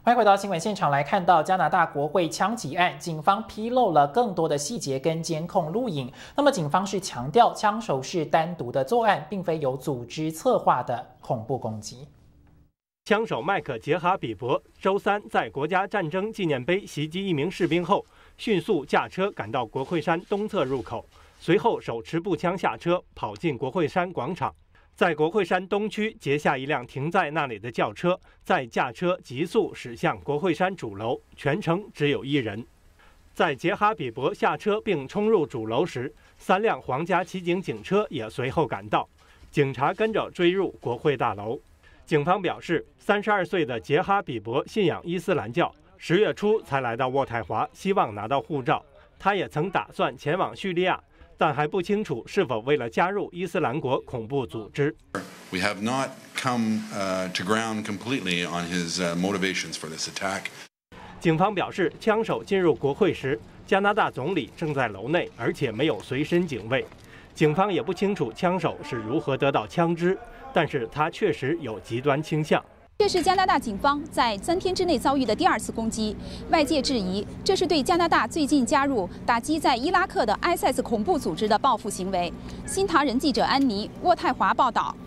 欢迎回到新闻现场，来看到加拿大国会枪击案，警方披露了更多的细节跟监控录影。那么警方是强调，枪手是单独的作案，并非有组织策划的恐怖攻击。 枪手麦克杰哈比伯周三在国家战争纪念碑袭击一名士兵后，迅速驾车赶到国会山东侧入口，随后手持步枪下车，跑进国会山广场。 在国会山东区截下一辆停在那里的轿车，再驾车急速驶向国会山主楼，全程只有1人。在杰哈比伯下车并冲入主楼时，3辆皇家骑警警车也随后赶到，警察跟着追入国会大楼。警方表示，32岁的杰哈比伯信仰伊斯兰教，10月初才来到渥太华，希望拿到护照。他也曾打算前往叙利亚。 但还不清楚是否为了加入伊斯兰国恐怖组织。 We have not come to ground completely on his motivations for this attack. 警方表示，枪手进入国会时，加拿大总理正在楼内，而且没有随身警卫。警方也不清楚枪手是如何得到枪支，但是他确实有极端倾向。 这是加拿大警方在3天之内遭遇的第2次攻击，外界质疑这是对加拿大最近加入打击在伊拉克的 ISIS 恐怖组织的报复行为。新唐人记者安妮，渥太华报道。